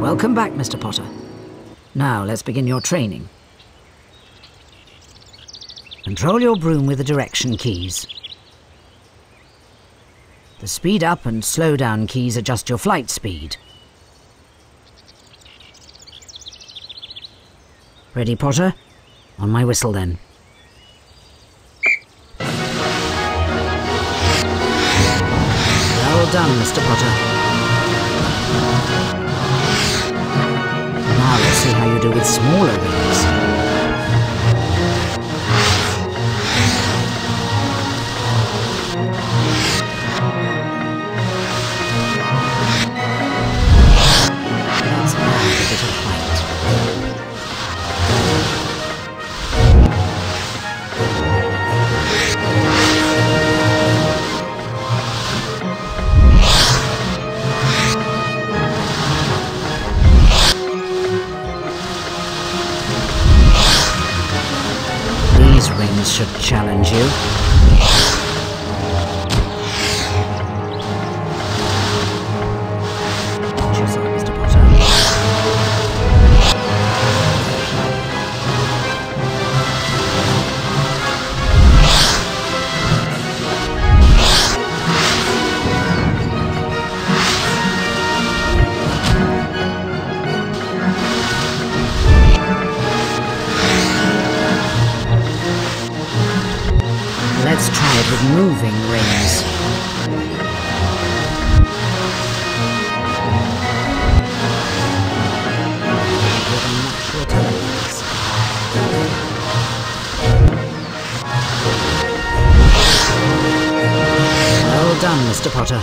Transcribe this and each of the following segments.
Welcome back, Mr. Potter. Now, let's begin your training. Control your broom with the direction keys. The speed up and slow down keys adjust your flight speed. Ready, Potter? On my whistle, then. Well done, Mr. Potter. Now let's see how you do with smaller rings. Let's add a bit of height. These rings should challenge you. Watch yourself, Mr. Potter. Let's try it with moving rings. With a much shorter length. Well done, Mr. Potter.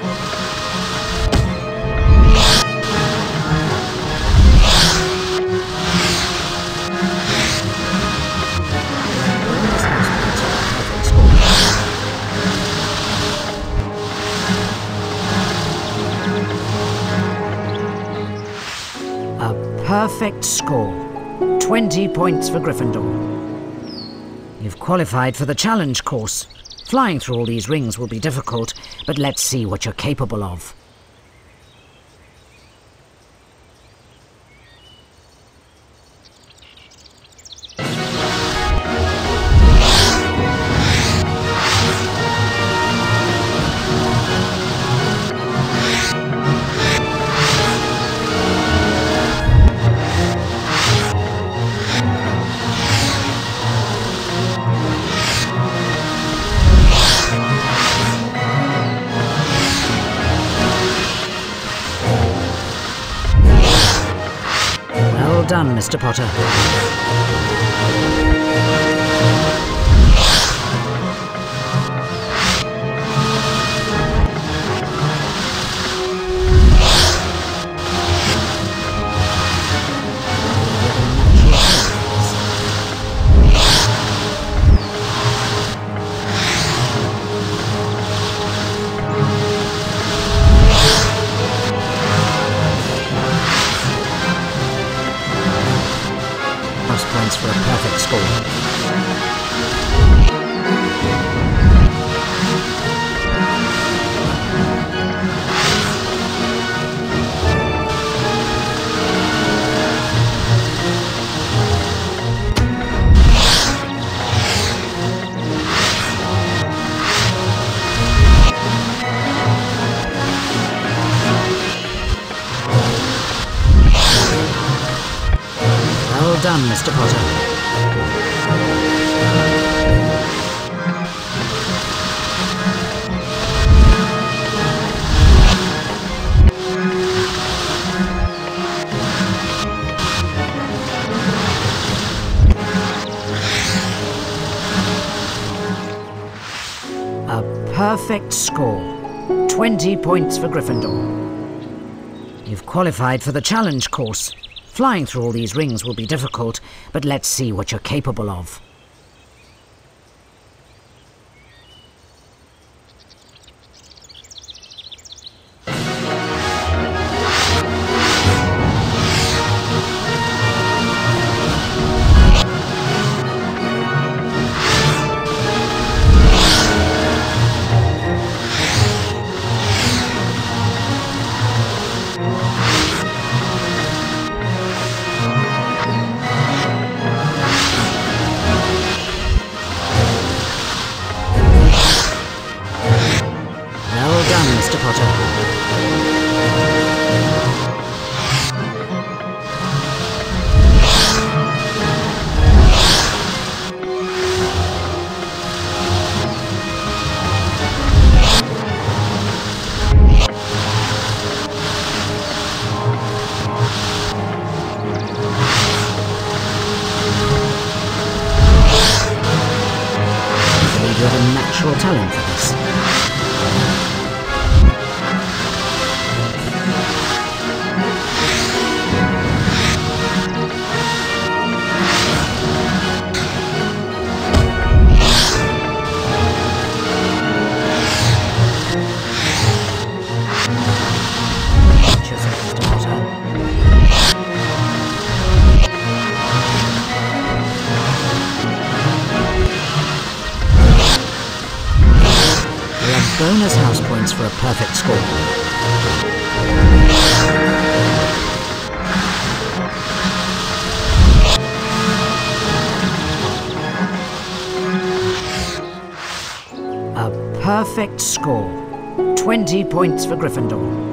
A perfect score. 20 points for Gryffindor. You've qualified for the challenge course. Flying through all these rings will be difficult, but let's see what you're capable of. Well done, Mr. Potter. Points for a perfect score. Well done, Mr. Potter. A perfect score. 20 points for Gryffindor. You've qualified for the challenge course. Flying through all these rings will be difficult, but let's see what you're capable of. You have a natural talent for this. Bonus house points for a perfect score. A perfect score. 20 points for Gryffindor.